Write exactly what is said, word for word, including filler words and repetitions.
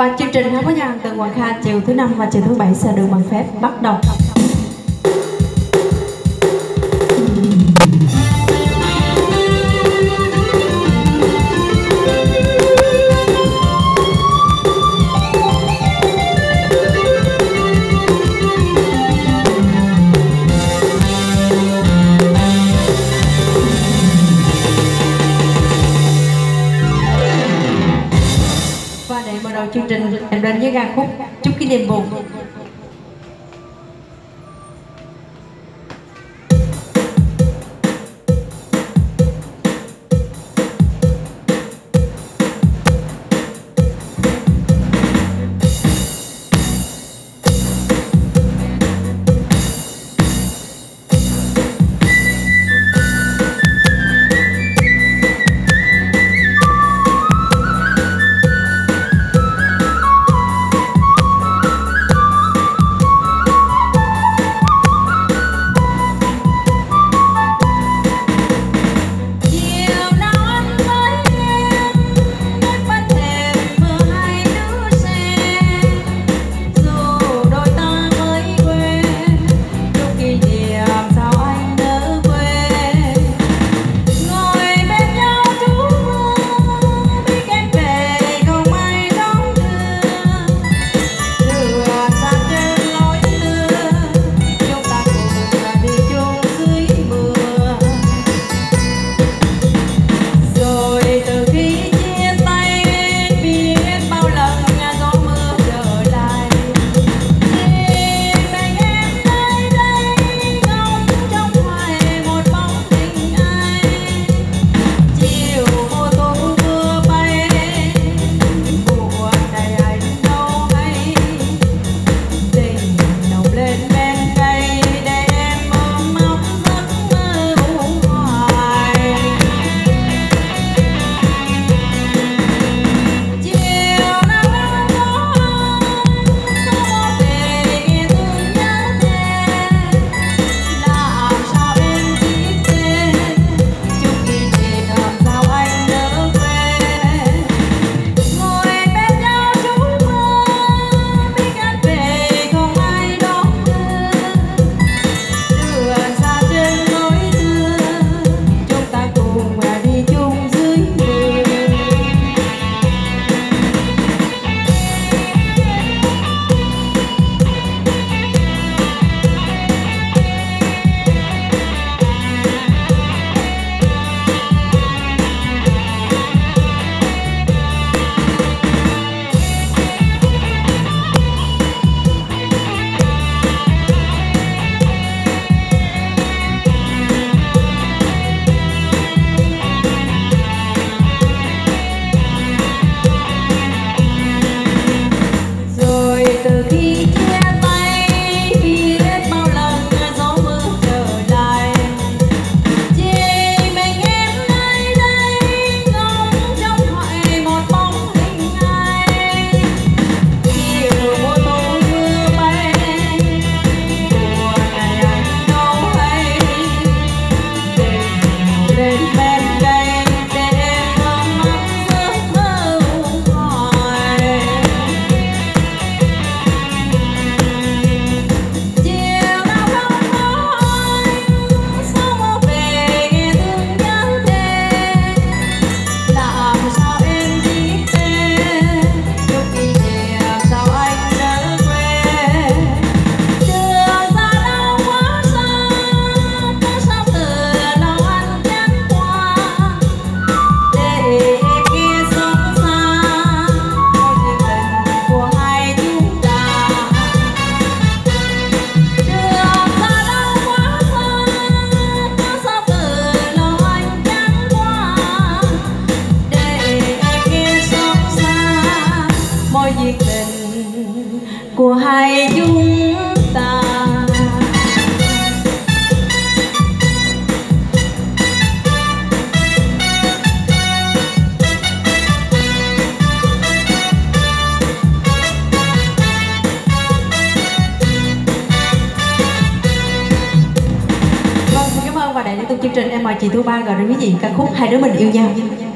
Và chương trình hát có dàn từ Hoàng Kha chiều thứ năm và chiều thứ bảy sẽ được bằng phép bắt đầu. Mở đầu chương trình em đến với ca khúc Chúc Kỷ Niệm Buồn. Của hai chúng ta. Vâng, xin cảm ơn và để tiếp tục chương trình em mời chị Thu Ba gọi đến quý vị ca khúc Hai Đứa Mình Yêu Nhau.